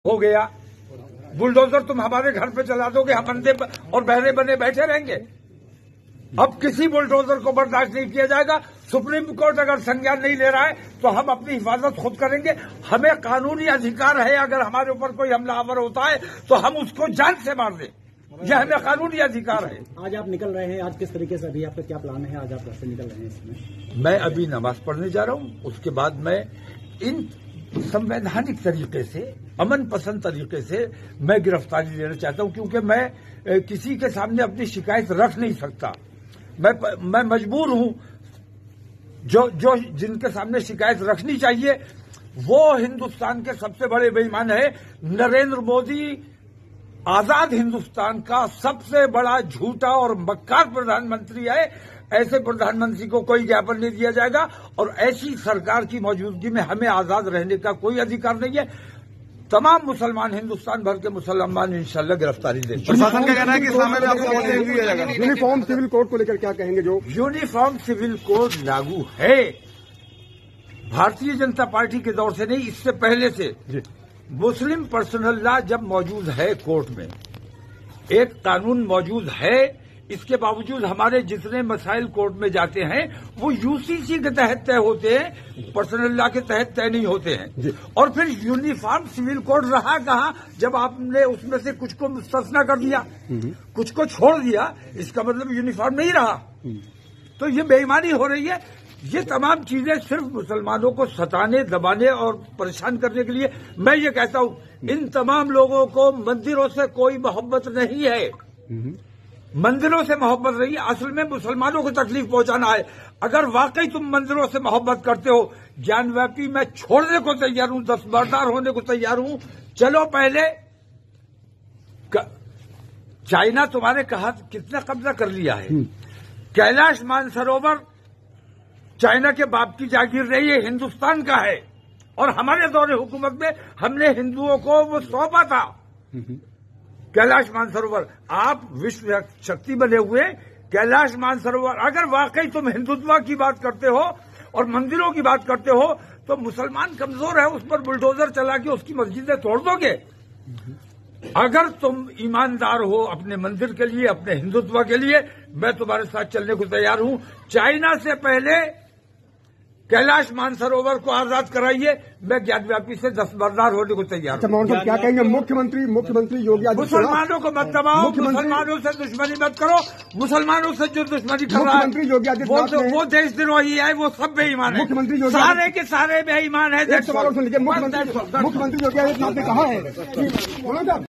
हो गया। बुलडोजर तुम हमारे घर पे चला दोगे, हम अंधे और बहरे बने बैठे रहेंगे। अब किसी बुलडोजर को बर्दाश्त नहीं किया जाएगा। सुप्रीम कोर्ट अगर संज्ञान नहीं ले रहा है तो हम अपनी हिफाजत खुद करेंगे। हमें कानूनी अधिकार है, अगर हमारे ऊपर कोई हमलावर होता है तो हम उसको जान से मार दें, यह हमें कानूनी अधिकार है। आज आप निकल रहे हैं, आज किस तरीके से अभी आपका क्या प्लान है? आज आप कैसे निकल रहे हैं इसमें? मैं अभी नमाज पढ़ने जा रहा हूं, उसके बाद मैं इन संवैधानिक तरीके से, अमन पसंद तरीके से मैं गिरफ्तारी लेना चाहता हूं, क्योंकि मैं किसी के सामने अपनी शिकायत रख नहीं सकता। मैं मजबूर हूं। जो जिनके सामने शिकायत रखनी चाहिए वो हिंदुस्तान के सबसे बड़े बेईमान है। नरेंद्र मोदी आजाद हिंदुस्तान का सबसे बड़ा झूठा और मक्कार प्रधानमंत्री है। ऐसे प्रधानमंत्री को कोई ज्ञापन नहीं दिया जाएगा और ऐसी सरकार की मौजूदगी में हमें आजाद रहने का कोई अधिकार नहीं है। तमाम मुसलमान, हिंदुस्तान भर के मुसलमान इंशाल्लाह गिरफ्तारी देंगे। प्रशासन का कहना है कि सामने भी आपको नोटिस दिया जाएगा। यूनिफॉर्म सिविल कोड को लेकर क्या कहेंगे? जो यूनिफॉर्म सिविल कोड लागू है, भारतीय जनता पार्टी के दौर से नहीं, इससे पहले से मुस्लिम पर्सनल लॉ जब मौजूद है कोर्ट में, एक कानून मौजूद है, इसके बावजूद हमारे जितने मसाइल कोर्ट में जाते हैं वो यूसीसी के तहत तय होते हैं, पर्सनल लॉ के तहत तय नहीं होते हैं। और फिर यूनिफॉर्म सिविल कोड रहा कहाँ जब आपने उसमें से कुछ को मुस्तस्ना कर दिया, कुछ को छोड़ दिया, इसका मतलब यूनिफॉर्म नहीं रहा। तो ये बेईमानी हो रही है। ये तमाम चीजें सिर्फ मुसलमानों को सताने, दबाने और परेशान करने के लिए। मैं ये कहता हूं, इन तमाम लोगों को मंदिरों से कोई मोहब्बत नहीं है, मंदिरों से मोहब्बत नहीं है, असल में मुसलमानों को तकलीफ पहुंचाना है। अगर वाकई तुम मंदिरों से मोहब्बत करते हो, ज्ञानव्यापी मैं छोड़ने को तैयार हूं, दस्तबरदार होने को तैयार हूं। चलो पहले चाइना तुम्हारे कहा कितना कब्जा कर लिया है। कैलाश मानसरोवर चाइना के बाप की जागीर रही है, हिंदुस्तान का है। और हमारे दौरे हुकूमत में हमने हिंदुओं को वो सौंपा था कैलाश मानसरोवर। आप विश्व शक्ति बने हुए कैलाश मानसरोवर, अगर वाकई तुम हिंदुत्व की बात करते हो और मंदिरों की बात करते हो तो मुसलमान कमजोर है, उस पर बुलडोजर चला के उसकी मस्जिदें तोड़ दोगे। अगर तुम ईमानदार हो अपने मंदिर के लिए, अपने हिंदुत्व के लिए, मैं तुम्हारे साथ चलने को तैयार हूं। चाइना से पहले कैलाश मानसरोवर को आजाद कराइए, मैं ज्ञानव्यापी से दस्तबरदार होने को तैयार हूं। क्या कहेंगे मुख्यमंत्री योगी आदित्यनाथ? मुसलमानों को मत दबाओ, मुसलमानों से दुश्मनी मत करो। मुसलमानों से जो दुश्मनी कर रहा है योगी आदित्यनाथ वो देशद्रोही है, वो सब बेईमान है, सारे के सारे बेईमान है। मुख्यमंत्री योगी आदित्यनाथ ने कहा है